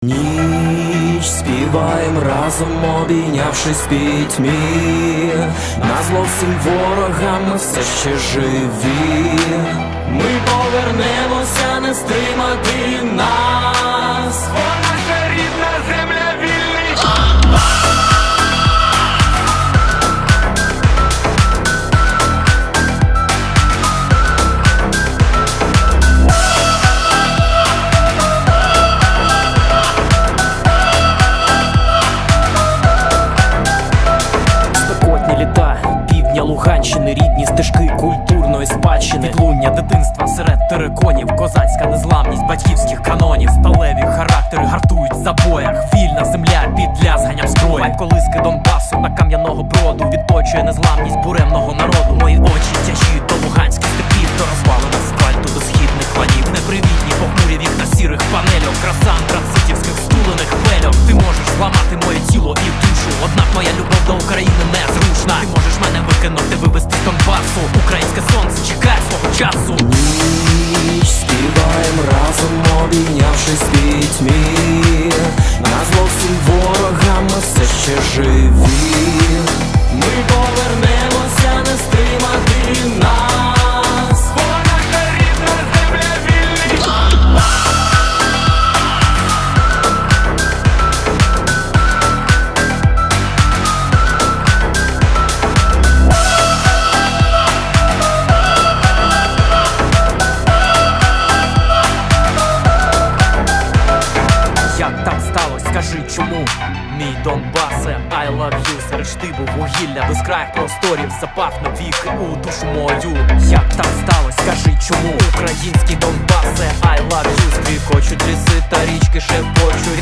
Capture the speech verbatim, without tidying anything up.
Ніч співаєм разом, обійнявшись пітьмі. Назло всім ворогам ми все ще живі. Ми повернемося, не стримати нас. О, наша рідна земля, вільний Луганщини, рідні стежки культурної спадщини, відлуння дитинства серед териконів, козацька незламність батьківських канонів, сталеві характери гартують в забоях, вільна земля під лязганням зброї. Вайб колиски Донбасу на Кам'яного Броду відточує незламність буремного народу. Мої очі тяжіють до луганських степів, до розвалин асфальту, до східних ланів. Непривітні похмурі вікна сірих панельок, краса транситівських стулених хвельок. Ти можеш зламати моє тіло і душу, однак моя любов до України незрушна. Ти можеш мене викинути, вивести з Донбасу. Українське сонце чекає свого часу. Ніч співаєм разом, обійнявшись пітьмі. Назло всім ворогам ми все ще живі. Ми повернемося, не стримати нас. Бо наша рідна земля, вільний Як так сталося, скажи чому? Мій Донбасе, I love you. Серед штибу вугілля, безкрайних просторів запав навіки у душу мою. Як так сталося, скажи чому? Український Донбасе, I love you. Стрікочуть ліси та річки шепочуть